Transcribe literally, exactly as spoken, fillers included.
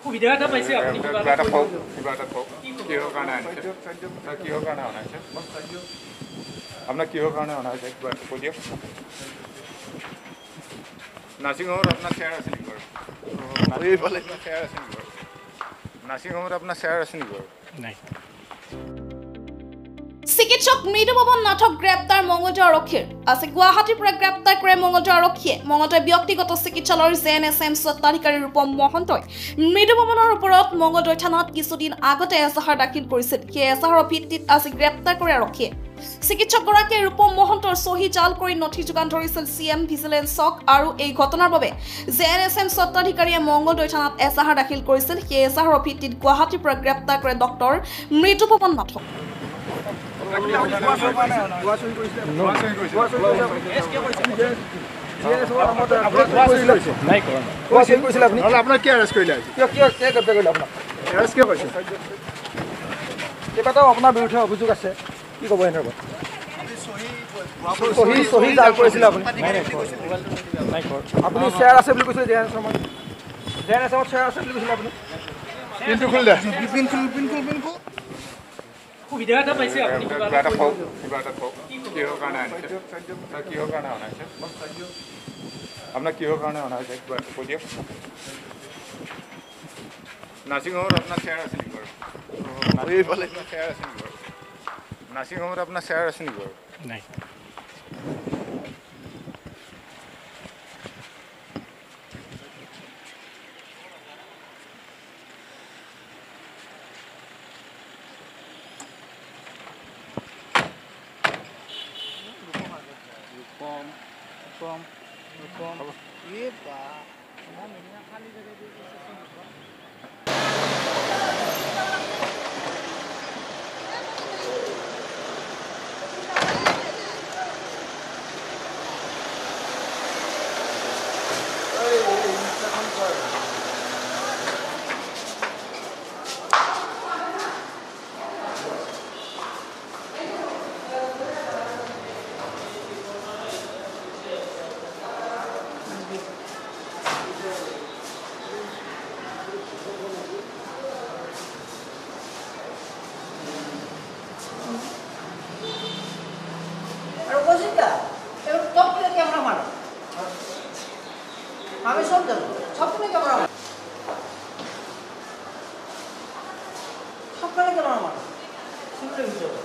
সুবিধা এটা পাইছে আপুনি কিবা এটা কওক কিবা এটা কওক কিহৰ কাৰণে আনিছে কিহৰ কাৰণে অনাইছে আপোনাৰ কিহৰ কাৰণে অনা হৈছে কিবা কৈ দিয়ক নাৰ্ছিং হোমত আপোনাৰ শ্বেয়াৰ আছে নেকি বাৰু এইফালে শ্বেয়াৰ আছে নেকি বাৰু নাৰ্ছিং হোমত আপোনাৰ শ্বেয়াৰ আছে নেকি বাৰু নাই চিকিৎসক মৃদুপৱন নাথক গ্ৰেপ্তাৰ মঙলদৈ আৰক্ষীৰ আছে গুৱাহাটীৰ পৰা গ্ৰেপ্তাৰ কৰে মঙলদৈ আৰক্ষীয়ে মঙলদৈ ব্যক্তিগত চিকিৎসালয়ৰ জে এন এছ এম স্বত্বাধিকাৰী ৰূপম মহন্তই মৃদুপৱনৰ ওপৰত মঙলদৈ থানাত কিছুদিন আগতে এজাহাৰ দাখিল কৰিছিল সেই এজাহাৰৰ ভিত্তিত আজি গ্ৰেপ্তাৰ কৰে আৰক্ষীয়ে চিকিৎসকগৰাকীয়ে ৰূপম মহন্তৰ চহী জাল কৰি নথি যোগান ধৰিছিল চি এম ভিজিলেন্সক আৰু এই ঘটনাৰ বাবে জে এন এছ এম স্বত্বাধিকাৰীয়ে মঙলদৈ থানাত এজাহাৰ দাখিল কৰিছিল সেই এজাহাৰৰ ভিত্তিত গুৱাহাটীৰ পৰা গ্ৰেপ্তাৰ কৰে ডক্টৰ মৃদুপৱন নাথক আপোনাৰ কি এৰেষ্ট কৰিলে কেইবাটাও আপোনাৰ বিৰুদ্ধে অভিযোগ আছে কি ক'ব এনে চহী চহী জাল কৰিছিলে আপুনি আপুনি শ্বেয়াৰ আছে বুলি কৈছিলে জে এন এছৰ জে এন এছৰ শ্বেয়াৰ আছে বুলি কৈছিলে আপুনি পিনটো খুলি দে পিন খুল পিন খুল পিন খুল সুবিধা এটা পাইছে আপুনি কিবা এটা কওক কিবা এটা কওক কিহৰ কাৰণে আনিছে কিহৰ কাৰণে অনাইছে আপোনাৰ কিহৰ কাৰণে অনা হৈছে কিবা কৈ দিয়ক নাৰ্ছিং হোমত আপোনাৰ শ্বেয়াৰ আছে নেকি বাৰু এইফালে শ্বেয়াৰ আছে নেকি বাৰু নাৰ্ছিং হোমত আপোনাৰ শ্বেয়াৰ আছে নেকি বাৰু নাই কম কম কম ये बा ना मेरा खाली जगह दे আমি সব জানো সবখানে ক্যামেরা সবখানে ক্যামেরা মারো সিকিউরিটি ভিতরে